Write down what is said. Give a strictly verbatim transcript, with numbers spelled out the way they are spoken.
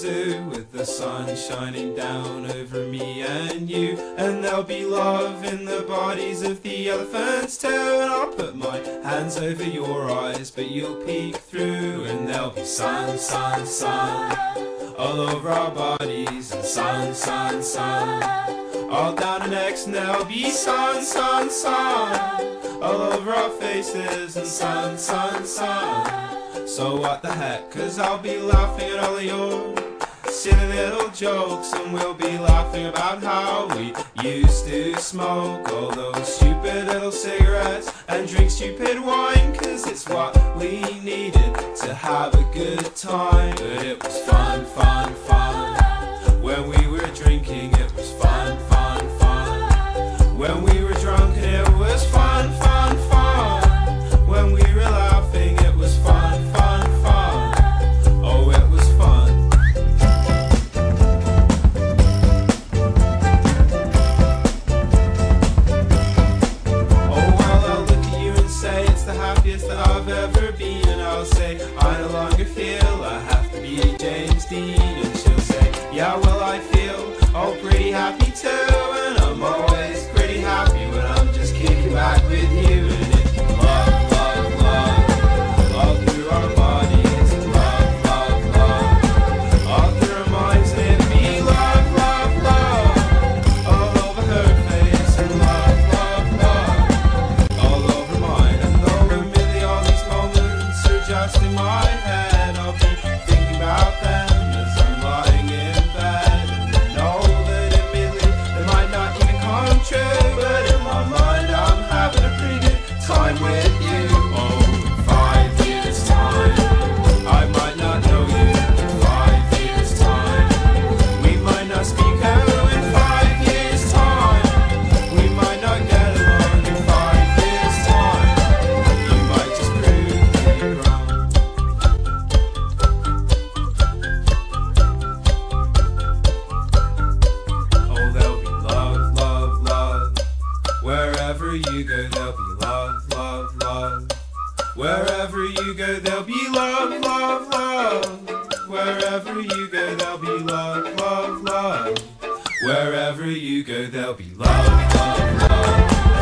too, with the sun shining down over me and you. And there'll be love in the bodies of the elephants too. And I'll put my hands over your eyes, but you'll peek through. And there'll be sun, sun, sun all over our bodies, and sun, sun, sun all down our necks. And there'll be sun, sun, sun all over our faces, and sun, sun, sun. So what the heck, 'cause I'll be laughing at all of your silly little jokes, and we'll be laughing about how we used to smoke all those stupid little cigarettes and drink stupid wine, 'cause it's what we needed to have a good time. But it was fun, fun, fun when we were drinking. It was fun, fun, fun when we were drunk, and it was fun, fun, fun when we were laughing. It was fun, fun, fun. Oh, it was fun. That I've ever been, and I'll say I no longer feel I have to be James Dean, and she'll say, yeah, well, I feel all pretty happy too, and I'm always pretty happy when I'm just kicking back with you. And it's love, love, love all through our bodies, and love, love, love all through our minds, and it'd be love, love, love all over her face, and love, love, love all over mine. And though just in my head, I'll be thinking about them as I'm lying in bed. And I know that admittedly it might not even come true, but in my mind I'm having a pretty good time with you. Oh, in five years time I might not know you. In five years time we might not speak. Oh, in five years time we might not get along. In five years time you might just prove me wrong. Wherever you go, there'll be love, love, love. Wherever you go, there'll be love, love, love. Wherever you go, there'll be love, love, love. Wherever you go, there'll be love, love, love.